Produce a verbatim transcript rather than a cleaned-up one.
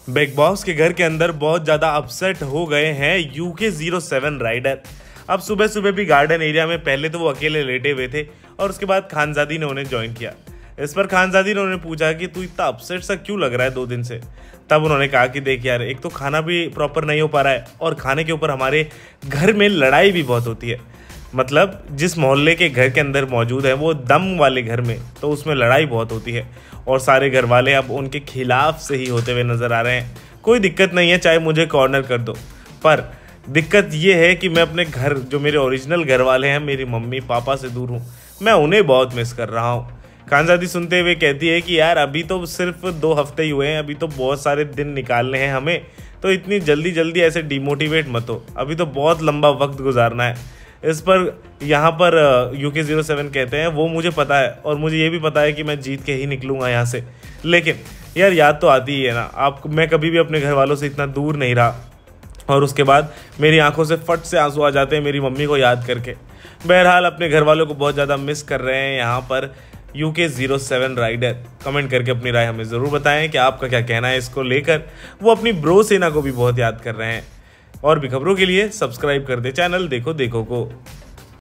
Big boss के घर के अंदर बहुत ज़्यादा अपसेट हो गए हैं यूके ज़ीरो सेवन राइडर। अब सुबह सुबह भी गार्डन एरिया में पहले तो वो अकेले लेटे हुए थे और उसके बाद खानजादी ने उन्हें ज्वाइन किया। इस पर खानजादी ने उन्हें पूछा कि तू इतना अपसेट सा क्यों लग रहा है दो दिन से। तब उन्होंने कहा कि देख यार, एक तो खाना भी प्रॉपर नहीं हो पा रहा है और खाने के ऊपर हमारे घर में लड़ाई भी बहुत होती है। मतलब जिस मोहल्ले के घर के अंदर मौजूद है वो दम वाले घर में, तो उसमें लड़ाई बहुत होती है और सारे घर वाले अब उनके खिलाफ से ही होते हुए नजर आ रहे हैं। कोई दिक्कत नहीं है, चाहे मुझे कॉर्नर कर दो, पर दिक्कत ये है कि मैं अपने घर, जो मेरे ओरिजिनल घर वाले हैं, मेरी मम्मी पापा से दूर हूँ। मैं उन्हें बहुत मिस कर रहा हूँ। खानजादी सुनते हुए कहती है कि यार अभी तो सिर्फ दो हफ्ते ही हुए हैं, अभी तो बहुत सारे दिन निकालने हैं हमें, तो इतनी जल्दी जल्दी ऐसे डिमोटिवेट मत हो, अभी तो बहुत लंबा वक्त गुजारना है। इस पर यहाँ पर यूके ज़ीरो सेवन कहते हैं वो मुझे पता है और मुझे ये भी पता है कि मैं जीत के ही निकलूँगा यहाँ से, लेकिन यार याद तो आती ही है ना आप। मैं कभी भी अपने घर वालों से इतना दूर नहीं रहा और उसके बाद मेरी आंखों से फट से आंसू आ जाते हैं मेरी मम्मी को याद करके। बहरहाल अपने घर वालों को बहुत ज़्यादा मिस कर रहे हैं यहाँ पर UK zero seven rider. Comment करके अपनी राय हमें ज़रूर बताएं कि आपका क्या कहना है इसको लेकर। वो अपनी ब्रो सेना को भी बहुत याद कर रहे हैं। और भी खबरों के लिए सब्सक्राइब कर दे चैनल देखो देखो को।